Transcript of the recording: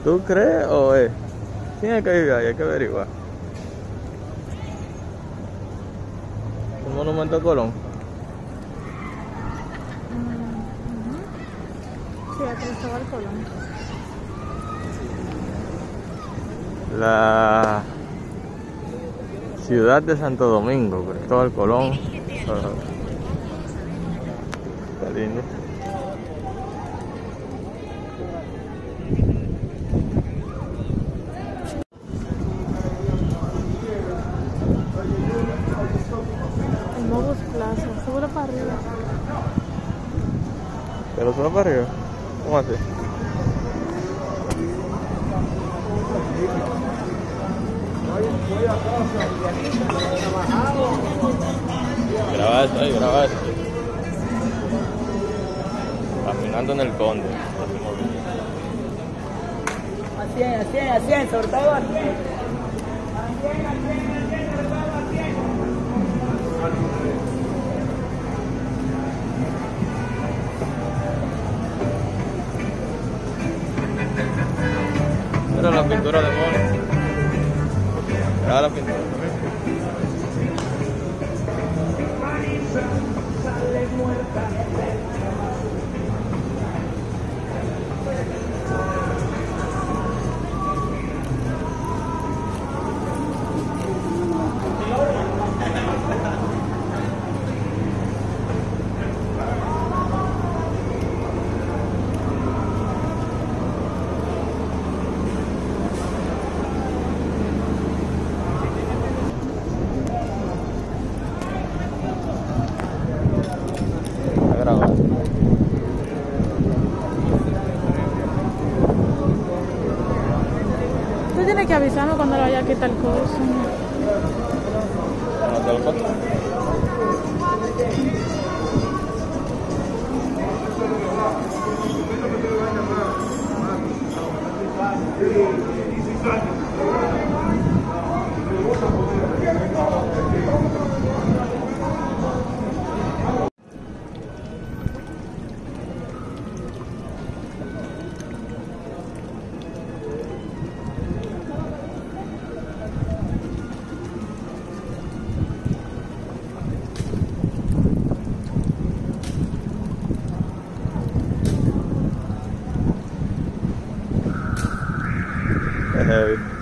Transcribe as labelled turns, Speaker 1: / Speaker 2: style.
Speaker 1: ¿Tú crees o es? ¿Quién es que vive ahí? Hay que averiguar. ¿El monumento a Colón?
Speaker 2: Sí, aquí estaba el Colón.
Speaker 1: La ciudad de Santo Domingo, Cristóbal Colón. Está lindo.
Speaker 2: El Mogus Plaza, sube para arriba.
Speaker 1: ¿Pero sube para arriba? ¿Cómo así? Graba eso ahí, graba eso. Caminando en el Conde.
Speaker 3: Así es, sobre todo aquí.
Speaker 1: Era la pintura de mono. Era la pintura.
Speaker 2: Tú tienes que avisarme cuando le vaya a quitar el coso.
Speaker 1: ¿No te lo paso? Heavy.